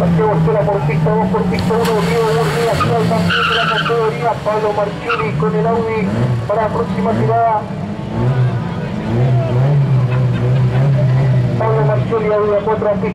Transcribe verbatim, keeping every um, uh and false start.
Santiago Estela por pista dos, por pista uno, Diego Gurnía, final campeón de la categoría, Pablo Marchiori con el Audi para la próxima tirada. Pablo Marchiori, Audi a cuatro.